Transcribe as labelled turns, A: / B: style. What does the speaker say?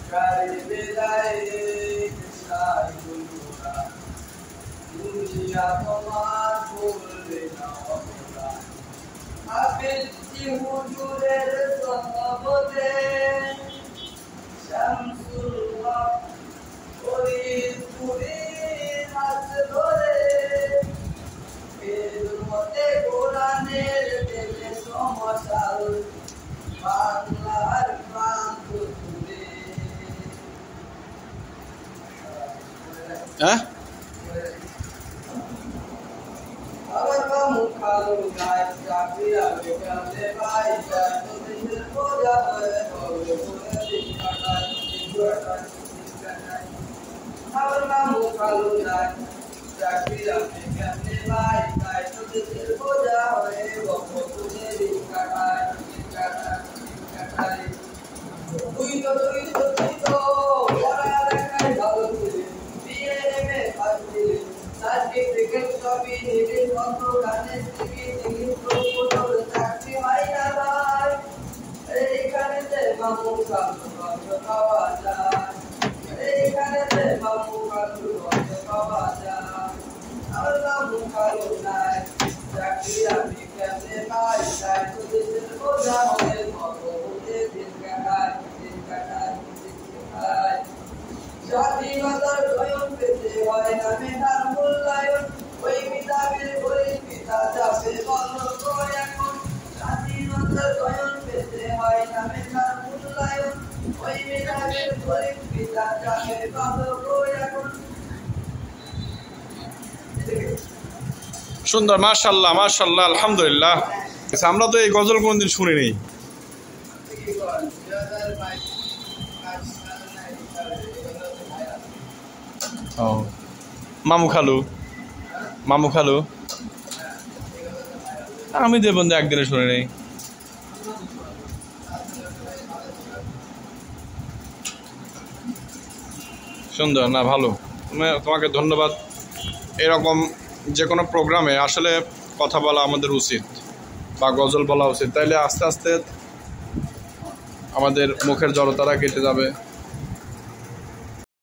A: দুনিয়া তোমার বলবে না অপরা হাফিজি হুজুরের সহবতে শামসুল হক ফরিদপুরি হাত ধরে খেদমতে কোরআনের দেবে সমসাল বাংলার প্রান্ত জুড়ে।
B: হ্যাঁ
A: আবার মুখালো গায় চাকরি আগে গেলে ভাই যায় তো দেশের বোঝা হয়ে বলে বলে দিন কাটায় আবার মুখালো গায় চাকরি আগে গেলে ভাই যায় তো দেশের বোঝা হয়ে বলে দিন কাটায় তুই তো পড়ালেখায় ভালো ছিলি বিয়ে এমএ পাস ছিলি সার্টিফিকেট সবই নিবি কত গানে শিখি ইংলিশ প্রফেসর চাকরি হয় না ভাই এইখানে যে মামু কালু পাওয়া যায় এইখানে যে মামু কালু পাওয়া যায় আমার মামু কালু নাই চাকরি আমি কেমনে পাই তাই তো দেশের বোঝা হয়ে মতো বুঝে দিন কাটায় স্বাধীনতার জয়ন পেতে হয় না মেধার মূল্যায়ন ওই পিতাবের গরিব পিতা যাবে বলব এখন স্বাধীনতার জয়ন পেতে হয় না মেধার মূল্যায়ন ওই পিতাবের গরিব পিতা যাবে বলব এখন।
B: সুন্দর, মাশাআল্লাহ মাশাআল্লাহ, আলহামদুলিল্লাহ। আমরা তো এই গজল কোনদিন শুনি নেই। মামু খালু আমি যে বন্ধু একদিনে শুনি নেই। সুন্দর না, ভালো, তোমাকে ধন্যবাদ। এরকম যে কোনো প্রোগ্রামে আসলে কথা বলা আমাদের উচিত বা গজল বলা উচিত, তাইলে আস্তে আস্তে আমাদের মুখের জড়তারা কেটে যাবে।